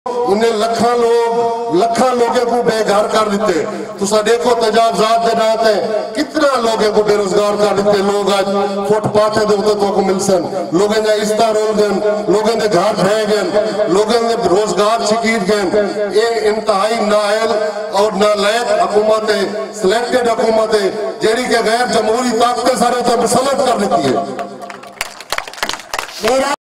इन्हें लखा लोगों को बेघर कर दिते। तुसा देखो तजावजात के नाम पे कितना लोगों को बेरोजगार कर दिते। लोग आज फुटपाथ के उत्ते तो मिल सन, लोगों ने इस्ता रोल गन, लोगों ने घर रह गए, लोगों ने रोजगार छिकीर गए। ये इंतहाई नाअहल और नालायक हुकूमत है, सिलेक्टेड हुकूमत है, जेड़ी के गैर जमहूरी ताकतें सारे तो मुसलत कर देती है।